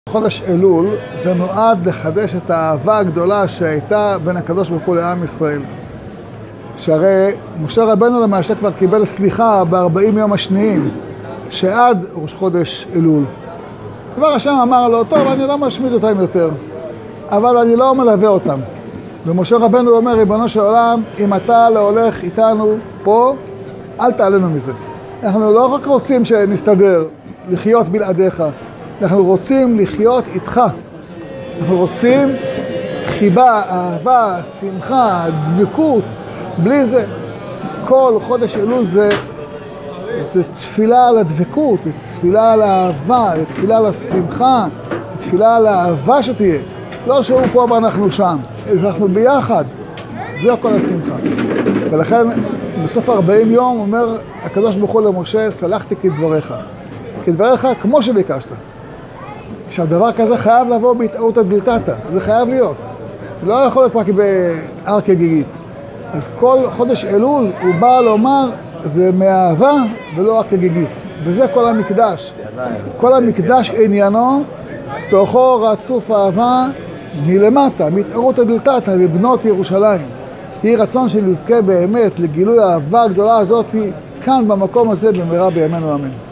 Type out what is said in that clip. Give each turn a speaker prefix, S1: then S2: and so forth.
S1: חודש אלול זה נועד לחדש את האהבה הגדולה שהייתה בין הקדוש ברוך הוא לעם ישראל. שהרי משה רבנו למעשה כבר קיבל סליחה ב-40 יום השניים שעד ראש חודש אלול. כבר השם אמר לו, טוב, אני לא משמיד אותם יותר, אבל אני לא מלווה אותם. ומשה רבנו אומר, ריבונו של עולם, אם אתה לא הולך איתנו פה, אל תעלנו מזה. אנחנו לא רק רוצים שנסתדר, לחיות בלעדיך, אנחנו רוצים לחיות איתך. אנחנו רוצים חיבה, אהבה, שמחה, דבקות. בלי זה, כל חודש אלול זה תפילה על הדבקות, זה תפילה על האהבה, זה תפילה על השמחה, זה תפילה על האהבה שתהיה. לא שהוא פה ואנחנו שם, אנחנו ביחד. זה כל השמחה. ולכן בסוף 40 יום אומר הקדוש ברוך הוא למשה, סלחתי כדבריך. כדבריך כמו שביקשת. עכשיו דבר כזה חייב לבוא בהתערותא דלתתא, זה חייב להיות. לא יכול להיות רק בהר כגיגית. אז כל חודש אלול הוא בא לומר, זה מאהבה ולא רק כגיגית. וזה כל המקדש. כל המקדש עניינו, תוכו רצוף אהבה מלמטה, מהתערותא דלתתא, מבנות ירושלים. יהי רצון שנזכה באמת לגילוי האהבה הגדולה הזאת כאן במקום הזה במהרה בימינו אמן.